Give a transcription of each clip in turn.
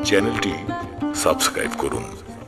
চ্যানেলটি সাবস্ক্রাইব করুন।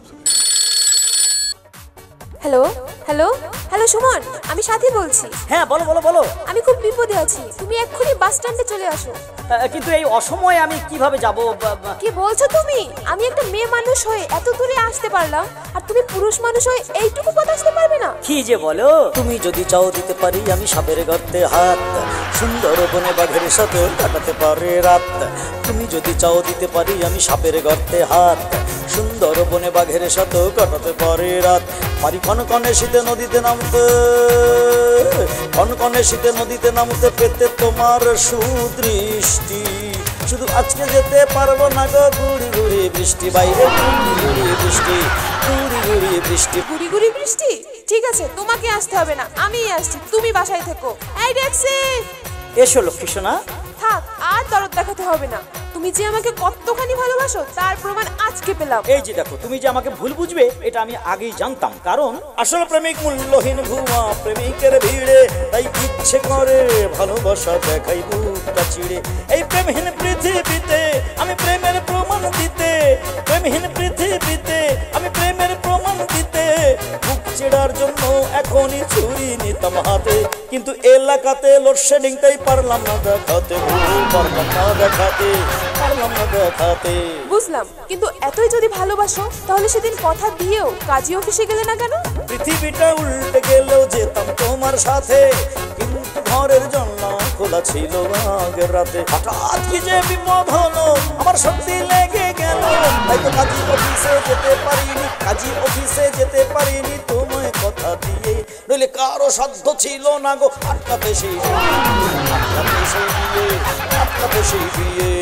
Hello hello hello Suman, আমি সাথী বলছি। হ্যাঁ বলো বলো বলো। আমি খুব বিপদে আছি, তুমি এক্ষুনি বাস স্ট্যান্ডে চলে আসো। কিন্তু এই অসময়ে আমি কিভাবে যাব? কি বলছো তুমি? আমি একটা মেয়ে মানুষ হয়ে এত দূরে আসতে পারলাম, আর তুমি পুরুষ মানুষ হয়ে এইটুকু পথ আসতে পারবে না? কি যে বলো। তুমি যদি চাও দিতে পারি আমি সাপের গর্তে হাত, সুন্দর বনে বাঘের সাথে কাটাতে পারে রাত। তুমি যদি চাও দিতে পারি আমি সাপের গর্তে হাত, সুন্দর বনে বাঘের সাথে কাটাতে পারে রাত। পারি কনকনে শীতে নদীতে নামতে, কনকনে শীতে নদীতে নামতে, পেতে তোমার সুদৃষ্টি। শুধু আজকে যেতে পারবো না গো, গুড়ি গুড়ি বৃষ্টি বাইরে, গুড়ি গুড়ি বৃষ্টি, গুড়ি গুড়ি বৃষ্টি। গুড়ি গুড়ি বৃষ্টি? ঠিক আছে, তোমাকে আসতে হবে না, আমিই আসছি, তুমি বাসায় থেকো। এই ট্যাক্সি! এসো লক্ষ্মী সোনা। থাক, আর দরদ দেখাতে হবে না। তুমি যে আমাকে কতখানি ভালোবাসো তার প্রমাণ আজকে পেলাম। এই যে দেখো, তুমি যে আমাকে ভুল বুঝবে এটা আমি আগেই জানতাম, কারণ আসল প্রেমিক মূল্যহীন ভুয়া প্রেমিকের ভিড়ে, তাই ইচ্ছে করে ভালোবাসা দেখাই বুকটা চিড়ে। এই প্রেমহীন পৃথিবীতে আমি প্রেমের প্রমাণ দিতে, প্রেমহীন পৃথিবীতে আমি প্রেমের প্রমাণ দিতে, বুক চেড়ার জন্য এখনই ছুরি নিতাম হাতে, কিন্তু এলাকাতে লোডশেডিং তাই পারলাম না দেখাতে, পারলাম না দেখাতে, পারলাম না দেখাতে। বুঝলাম, কিন্তু এতই যদি ভালোবাসো তাহলে সেদিন কথা দিয়েও কাজী অফিসে গেলে না কেন? পৃথিবীটা উল্টে গেলেও যেতাম তোমার সাথে, কিন্তু ঘরের জন্য খোলা ছিল আগের রাতে। হঠাৎ কি যে বিপদ হলো, আমার সত্যি লেগে গেল, তাই তো কাজী অফিসে যেতে পারিনি, কাজী অফিসে যেতে পারিনি তোমায় কথা দিয়ে। নইলে কারো সাধ্য ছিল না গো আটকাতে সেই বিয়ে, আটকাতে সেই বিয়ে, আটকাতে সেই বিয়ে।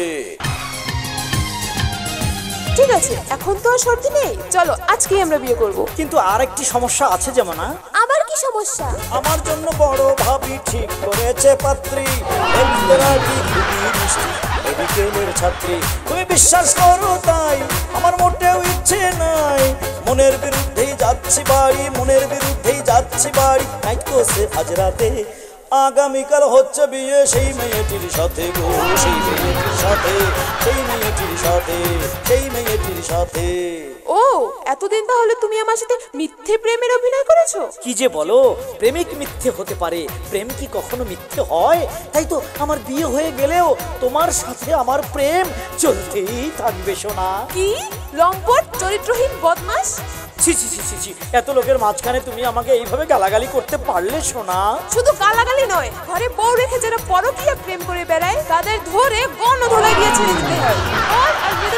ঠিক আছে, এখন তো আর সর্দি নেই, চলো আজকেই আমরা বিয়ে করব। কিন্তু আর একটি সমস্যা আছে। যেমন আবার কি সমস্যা? আমার জন্য বড় ভাবি ঠিক করেছে পাত্রী, দেখতে লাগি খুবই মিষ্টি, বিকেলের ছাত্রী। তুমি বিশ্বাস করো তাই আমার মোটেও ইচ্ছে নাই, মনের বিরুদ্ধেই যাচ্ছি বাড়ি, মনের বিরুদ্ধেই যাচ্ছি বাড়ি। নাইট কোর্সে আজ রাতে, আগামীকাল হচ্ছে বিয়ে সেই মেয়েটির সাথে গো, সেই মেয়েটির সাথে, সেই মেয়েটির সাথে, সেই মেয়েটির সাথে। ও, এতদিন তাহলে তুমি আমার সাথে মিথ্যে প্রেমের অভিনয় করেছো? কি যে বলো, প্রেমিক মিথ্যে হতে পারে, প্রেম কি কখনো মিথ্যে হয়? তাই তো আমার বিয়ে হয়ে গেলেও তোমার সাথে আমার প্রেম চলতেই থাকবে সোনা। কি লম্পট চরিত্রহীন বদমাশ! ছি ছি ছি ছি ছি, এত লোকের মাঝখানে তুমি আমাকে এইভাবে গালাগালি করতে পারলে সোনা? শুধু গালাগালি নয়, ঘরে বউ রেখে যারা পরকীয়া প্রেম করে বেড়ায় তাদের ধরে গণধোলাই দিয়ে ছেড়ে দিতে হয়। আর